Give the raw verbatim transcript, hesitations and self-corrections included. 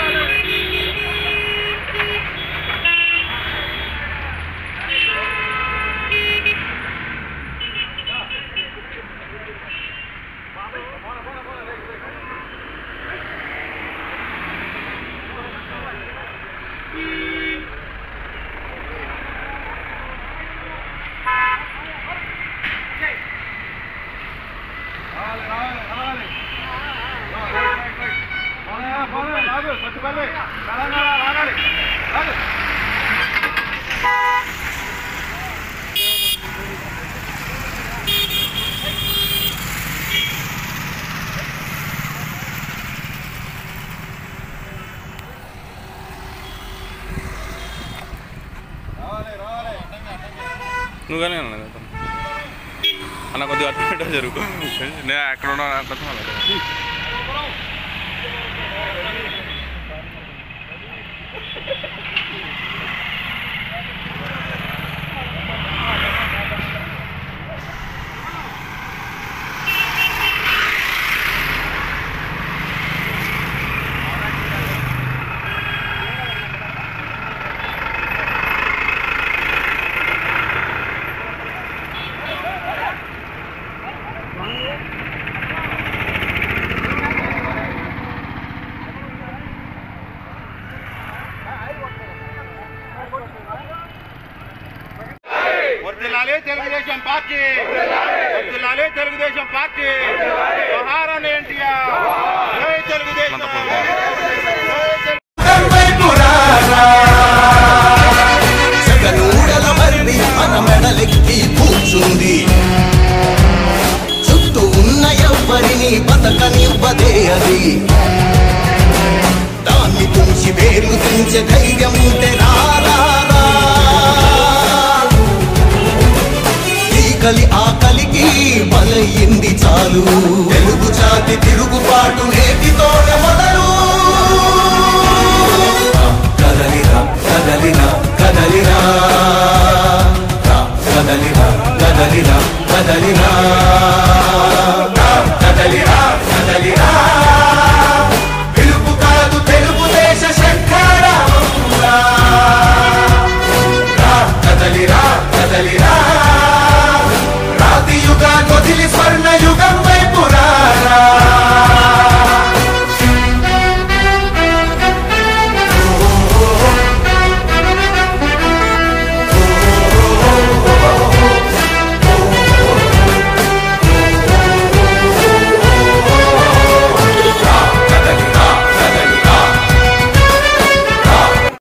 నువ్వుగానే అన్న కొద్దిగా అట్లా జరుగు నేను అక్కడ ఉన్నా అట్లా వర్ధిల్లాలి తెలుగుదేశం పార్టీ, వర్ధిల్లాలి తెలుగుదేశం పార్టీ, జోహార్ ఎన్టీఆర్, జై తెలుగుదేశం. జగనూడల మర్రి మన మెడలెక్కి కూర్చుంది, చుట్టూ ఉన్న ఎవ్వరిని బతకనివ్వదే అది, దాన్ని తుంచి వేరు తుంచే ధైర్యం ఉంటే రారా, కలి ఆకలికి బలయింది చాలు, తెలుగు జాతి తిరుగుబాటు నేటితోనే మొదలు. కదలిరా కదలిరా కదలిరా కదలిరా కదలిరా కదలిరా